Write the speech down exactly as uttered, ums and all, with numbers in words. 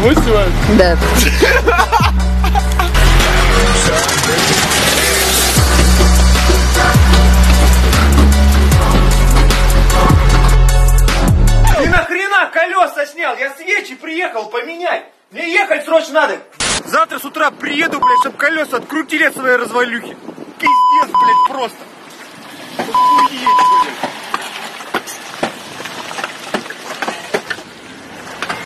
Прямой снимаешь? Да. Ты нахрена колеса снял? Я свечи приехал поменять. Мне ехать срочно надо. Завтра с утра приеду, блядь, чтобы колеса открутили от своей развалюхи. Пиздец, блядь, просто. Охуеть, блядь.